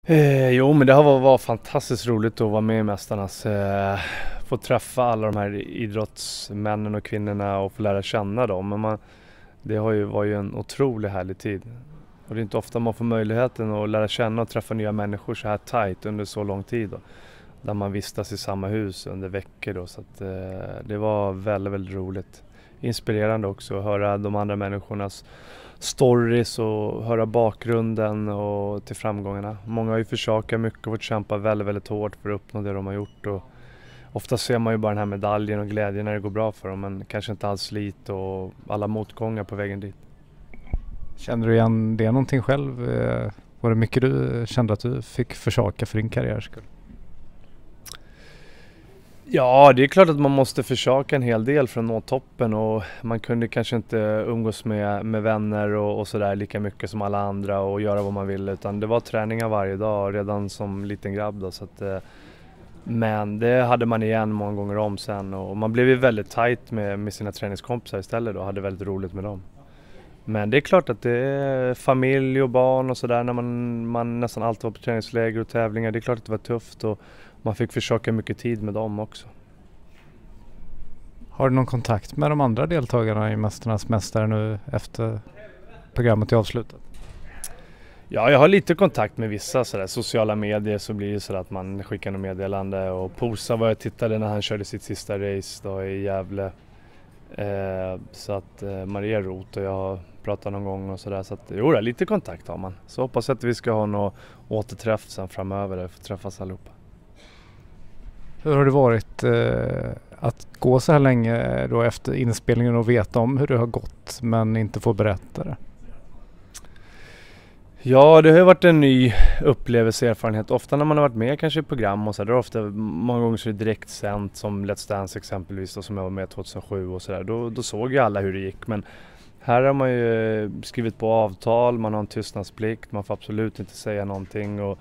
Jo, men det har varit fantastiskt roligt att vara med i Mästarnas. Få träffa alla de här idrottsmännen och kvinnorna och få lära känna dem. Men det var ju en otroligt härlig tid. Och det är inte ofta man får möjligheten att lära känna och träffa nya människor så här tajt under så lång tid. Då, där man vistas i samma hus under veckor. Då, så att, det var väldigt, väldigt roligt. Inspirerande också att höra de andra människornas stories och höra bakgrunden och till framgångarna. Många har ju försökt mycket och fått kämpa väldigt, väldigt hårt för att uppnå det de har gjort. Och ofta ser man ju bara den här medaljen och glädjen när det går bra för dem, men kanske inte alls slit och alla motgångar på vägen dit. Känner du igen det någonting själv? Var det mycket du kände att du fick försaka för din karriärs skull? Ja, det är klart att man måste försöka en hel del för att nå toppen och man kunde kanske inte umgås med vänner och sådär lika mycket som alla andra och göra vad man ville, utan det var träningar varje dag redan som liten grabb då, så att, men det hade man igen många gånger om sen och man blev ju väldigt tajt med sina träningskompisar istället då och hade väldigt roligt med dem. Men det är klart att det är familj och barn och sådär när man nästan alltid var på träningsläger och tävlingar. Det är klart att det var tufft och man fick försöka mycket tid med dem också. Har du någon kontakt med de andra deltagarna i Mästarnas mästare nu efter programmet är avslutat? Ja, jag har lite kontakt med vissa sådär. Sociala medier så blir det så att man skickar något meddelande och Posa var jag tittade när han körde sitt sista race då i Gävle. Så att Maria Roth och jag har pratat någon gång och sådär, så att jo, lite kontakt har man. Så hoppas att vi ska ha något återträff sen framöver där vi får träffas allihopa. Hur har det varit att gå så här länge då efter inspelningen och veta om hur det har gått men inte få berätta det? Ja, det har ju varit en ny upplevelse, erfarenhet. Ofta när man har varit med kanske i program och så där, ofta många gånger så är det direkt sänt som Let's Dance exempelvis då, som jag var med 2007 och sådär. Då såg ju alla hur det gick, men här har man ju skrivit på avtal, man har en tystnadsplikt, man får absolut inte säga någonting och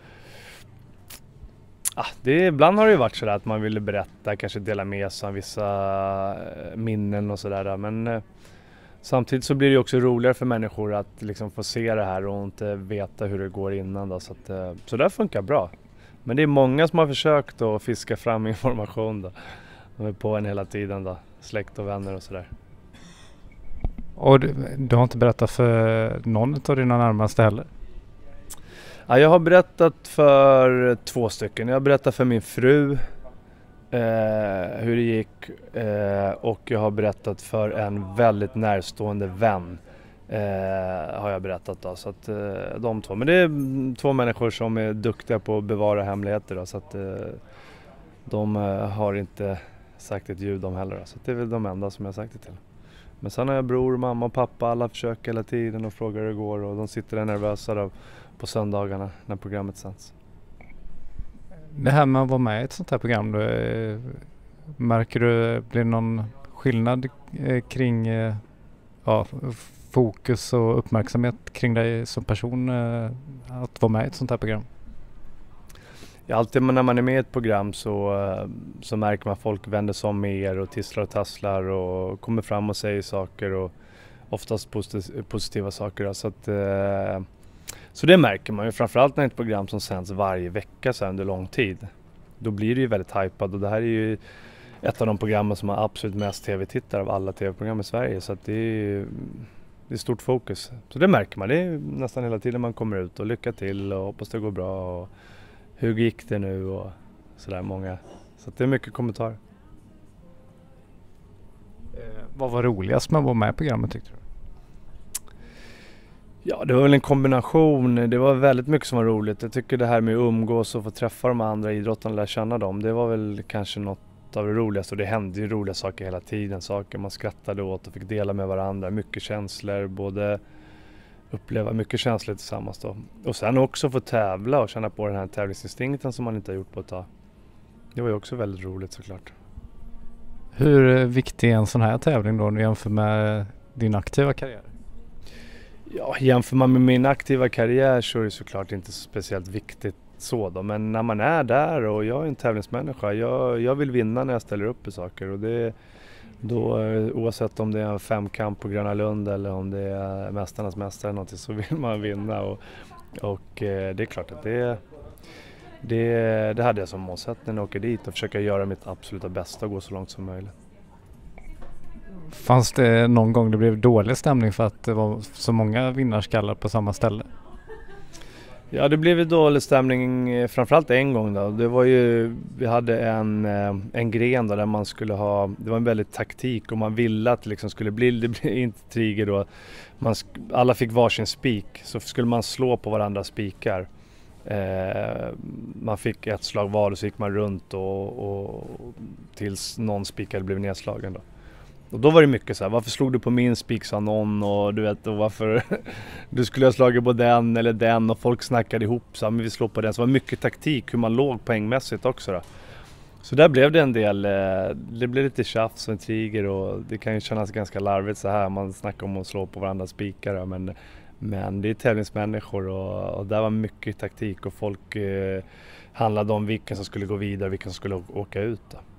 ibland har det ju varit så där att man ville berätta, kanske dela med sig av vissa minnen och sådär, men samtidigt så blir det ju också roligare för människor att liksom få se det här och inte veta hur det går innan då, så det funkar bra. Men det är många som har försökt att fiska fram information då. De är på en hela tiden då, släkt och vänner och sådär. Och du har inte berättat för någon av dina närmaste heller? Ja, jag har berättat för 2 stycken. Jag har berättat för min fru hur det gick och jag har berättat för en väldigt närstående vän har jag berättat då, så att de 2. Men det är 2 människor som är duktiga på att bevara hemligheter då, så att de har inte sagt ett ljud om heller då, så att det är väl de enda som jag har sagt det till. Men sen har jag bror, mamma och pappa, alla försöker hela tiden och frågar hur det går och de sitter där nervösa då på söndagarna när programmet sänds. Det här med att vara med i ett sånt här program, märker du blir någon skillnad kring fokus och uppmärksamhet kring dig som person att vara med i ett sånt här program? Ja, alltid när man är med i ett program så märker man att folk vänder sig om mer och tisslar och tasslar och kommer fram och säger saker och oftast positiva saker då, så det märker man ju, framförallt när det är ett program som sänds varje vecka så under lång tid. Då blir det ju väldigt hypad och det här är ju ett av de programmen som har absolut mest tv-tittare av alla tv-program i Sverige, så att det är stort fokus. Så det märker man, det är nästan hela tiden man kommer ut och lycka till och hoppas det går bra och hur gick det nu och sådär många. Så att det är mycket kommentarer. Vad var roligast med att vara med i programmet tyckte du? Ja, det var väl en kombination. Det var väldigt mycket som var roligt. Jag tycker det här med att umgås och få träffa de andra idrottarna och lära känna dem, det var väl kanske något av det roligaste. Och det hände ju roliga saker hela tiden. Saker man skrattade åt och fick dela med varandra. Mycket känslor, både uppleva mycket känslor tillsammans då. Och sen också få tävla och känna på den här tävlingsinstinkten som man inte har gjort på ett tag. Det var ju också väldigt roligt såklart. Hur viktig är en sån här tävling då när du jämför med din aktiva karriär? Ja, jämför man med min aktiva karriär så är det såklart inte speciellt viktigt så då. Men när man är där och jag är en tävlingsmänniska, jag vill vinna när jag ställer upp i saker. Och det då, oavsett om det är en 5-kamp på Gröna Lund eller om det är Mästarnas mästare eller någonting, så vill man vinna. Och det är klart att Det hade jag som målsättning att åka dit och försöka göra mitt absoluta bästa och gå så långt som möjligt. Fanns det någon gång det blev dålig stämning för att det var så många vinnarskallar på samma ställe? Ja, det blev ju dålig stämning framförallt en gång då. Det var ju, vi hade en gren där man skulle ha, det var en väldigt taktik och man ville att det liksom skulle bli, det blev inte triger då. Alla fick varsin spik, så skulle man slå på varandra spikar. Man fick ett slag var och så gick man runt och tills någon spikare blev nedslagen då. Och då var det mycket så här, varför slog du på min spik, sa någon, och du vet, och varför du skulle ha slagit på den eller den, och folk snackade ihop så här, men vi slår på den. Så det var mycket taktik hur man låg poängmässigt också då. Så där blev det en del, det blev lite tjafs och intriger, och det kan ju kännas ganska larvigt så här, man snackar om att slå på varandras spikar då, men det är tävlingsmänniskor och där var mycket taktik, och folk handlade om vilken som skulle gå vidare, vilken som skulle åka ut då.